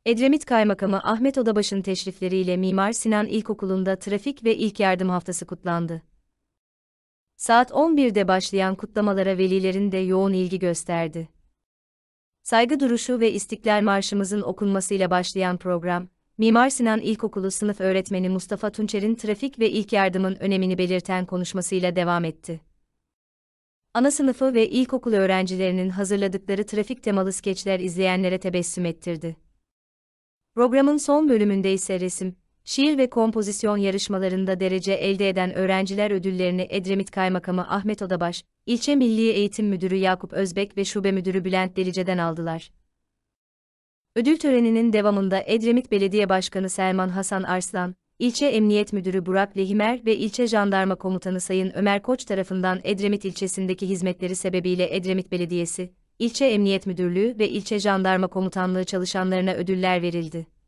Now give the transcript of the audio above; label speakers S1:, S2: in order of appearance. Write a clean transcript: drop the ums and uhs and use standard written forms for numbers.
S1: Edremit Kaymakamı Ahmet Odabaş'ın teşrifleriyle Mimar Sinan İlkokulu'nda trafik ve ilk yardım haftası kutlandı. Saat 11'de başlayan kutlamalara velilerin de yoğun ilgi gösterdi. Saygı duruşu ve İstiklal Marşımızın okunmasıyla başlayan program, Mimar Sinan İlkokulu sınıf öğretmeni Mustafa Tunçer'in trafik ve ilk yardımın önemini belirten konuşmasıyla devam etti. Ana sınıfı ve ilkokul öğrencilerinin hazırladıkları trafik temalı skeçler izleyenlere tebessüm ettirdi. Programın son bölümünde ise resim, şiir ve kompozisyon yarışmalarında derece elde eden öğrenciler ödüllerini Edremit Kaymakamı Ahmet Odabaş, İlçe Milli Eğitim Müdürü Yakup Özbek ve Şube Müdürü Bülent Delice'den aldılar. Ödül töreninin devamında Edremit Belediye Başkanı Selman Hasan Arslan, İlçe Emniyet Müdürü Burak Lehimer ve İlçe Jandarma Komutanı Sayın Ömer Koç tarafından Edremit ilçesindeki hizmetleri sebebiyle Edremit Belediyesi, İlçe Emniyet Müdürlüğü ve İlçe Jandarma Komutanlığı çalışanlarına ödüller verildi.